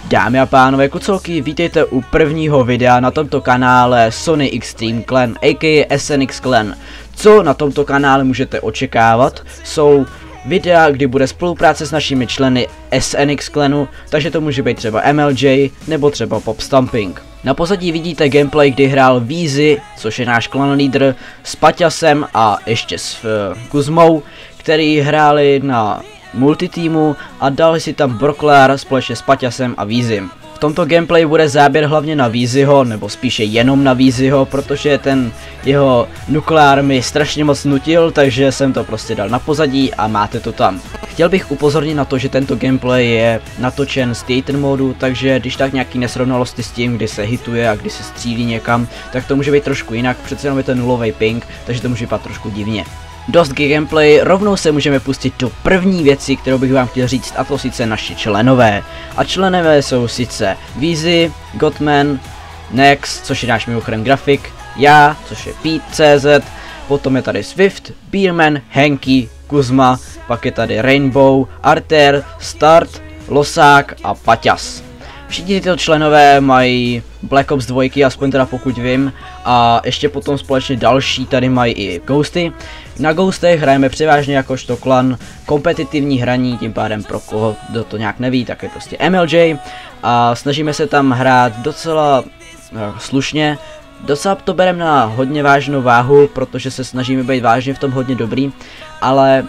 Dámy a pánové, kucolky, vítejte u prvního videa na tomto kanále Sony Extreme Clan, a.k.a. SNX Clan. Co na tomto kanále můžete očekávat, jsou videa, kdy bude spolupráce s našimi členy SNX Clanu, takže to může být třeba MLJ nebo třeba Pop Stamping. Na pozadí vidíte gameplay, kdy hrál Vízy, což je náš clan leader, s Paťasem a ještě s Kuzmou, který hráli na multitýmu a dali si tam Broklar společně s Paťasem a Vízym. V tomto gameplay bude záběr hlavně na Vízyho, nebo spíše jenom na Vízyho, protože ten jeho nukleár mi strašně moc nutil, takže jsem to prostě dal na pozadí a máte to tam. Chtěl bych upozornit na to, že tento gameplay je natočen z theater modu, takže když tak nějaký nesrovnalosti s tím, kdy se hituje a kdy se střílí někam, tak to může být trošku jinak, přece jenom je to nulový ping, takže to může vypadat trošku divně. Dost gameplay, rovnou se můžeme pustit do první věci, kterou bych vám chtěl říct, a to sice naši členové. A členové jsou sice Vízy, Godman, Nex, což je náš mimochodem grafik, já, což je Pete.cz, potom je tady Swift, Beerman, Henky, Kuzma, pak je tady Rainbow, Arter, Start, Losák a Paťas. Všichni tyto členové mají Black Ops 2, aspoň teda pokud vím, a ještě potom společně další tady mají i Ghosty. Na Ghostech hrajeme převážně jakožto klan kompetitivní hraní, tím pádem pro koho kdo to nějak neví, tak je prostě MLJ a snažíme se tam hrát docela slušně. Docela to bereme na hodně vážnou váhu, protože se snažíme být vážně v tom hodně dobrý, ale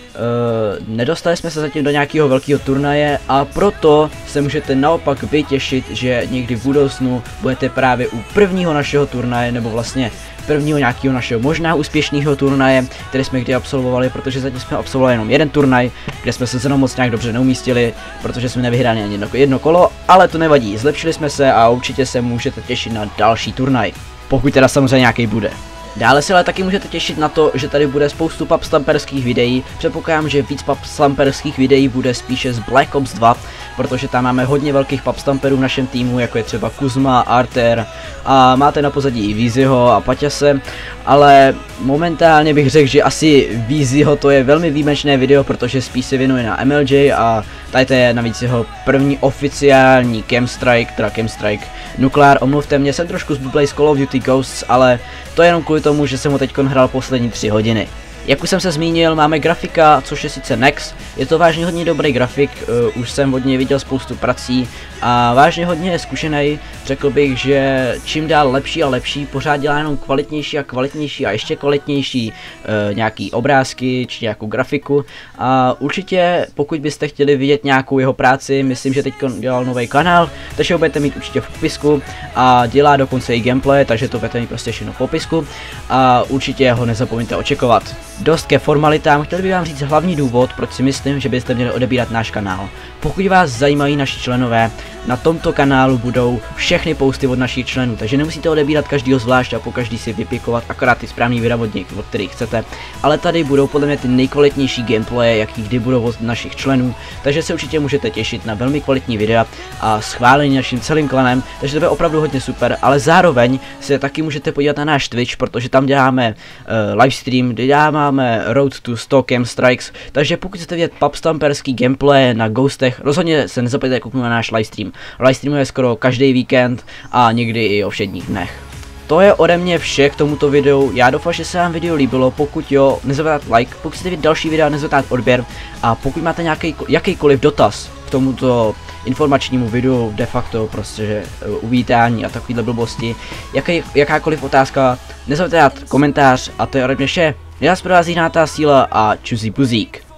nedostali jsme se zatím do nějakého velkého turnaje a proto se můžete naopak vytěšit, že někdy v budoucnu budete právě u prvního našeho turnaje, nebo vlastně prvního nějakého našeho možná úspěšného turnaje, který jsme kdy absolvovali, protože zatím jsme absolvovali jenom jeden turnaj, kde jsme se zrovna moc nějak dobře neumístili, protože jsme nevyhráli ani jedno kolo, ale to nevadí, zlepšili jsme se a určitě se můžete těšit na další turnaj, pokud teda samozřejmě nějaký bude. Dále se ale taky můžete těšit na to, že tady bude spoustu pubstamperských videí. Předpokládám, že víc pubstamperských videí bude spíše z Black Ops 2, protože tam máme hodně velkých pubstamperů v našem týmu, jako je třeba Kuzma, Arter a máte na pozadí i Vízyho a Paťase, ale momentálně bych řekl, že asi Vízyho to je velmi výjimečné video, protože spíš se věnuje na MLJ a tady to je navíc jeho první oficiální Camstrike nukleár. Omluvte mě, jsem trošku zbublej z Call of Duty Ghosts, ale to je jenom kvůli tomu, že jsem ho teď hrál poslední 3 hodiny. Jak už jsem se zmínil, máme grafika, což je sice Nex, je to vážně hodně dobrý grafik, už jsem od něj viděl spoustu prací a vážně hodně je zkušený, řekl bych, že čím dál lepší a lepší, pořád dělá jenom kvalitnější a ještě kvalitnější nějaký obrázky či nějakou grafiku a určitě pokud byste chtěli vidět nějakou jeho práci, myslím, že teď dělal nový kanál, takže ho budete mít určitě v popisku a dělá dokonce i gameplay, takže to budete mít prostě všechno v popisku a určitě ho nezapomeňte očekovat. Dost ke formalitám, chtěl bych vám říct hlavní důvod, proč si myslím, že byste měli odebírat náš kanál. Pokud vás zajímají naši členové, na tomto kanálu budou všechny posty od našich členů, takže nemusíte odebírat každýho zvlášť a po každý si vypikovat akorát ty správný videa od kterých chcete, ale tady budou podle mě ty nejkvalitnější gameplaye, jaký kdy budou od našich členů, takže se určitě můžete těšit na velmi kvalitní videa a schválení naším celým klanem, takže to bude opravdu hodně super, ale zároveň se taky můžete podívat na náš Twitch, protože tam děláme livestream, kde děláme Road to 100 Camstrikes, takže pokud chcete vidět pubstamperský gameplay na Ghostech, rozhodně se nezapomeňte kouknout na náš livestream. Livestreamuje skoro každý víkend a někdy i o všedních dnech. To je ode mě vše k tomuto videu, já doufám, že se vám video líbilo, pokud jo, nezapomeňte like, pokud chcete vidět další videa, nezapomeňte odběr a pokud máte jakýkoliv dotaz k tomuto informačnímu videu, de facto prostě uvítání a takovýhle blbosti, jakákoliv otázka, nezapomeňte dát komentář a to je ode mě vše. Já vás provází Nátá síla a čuzí buzík.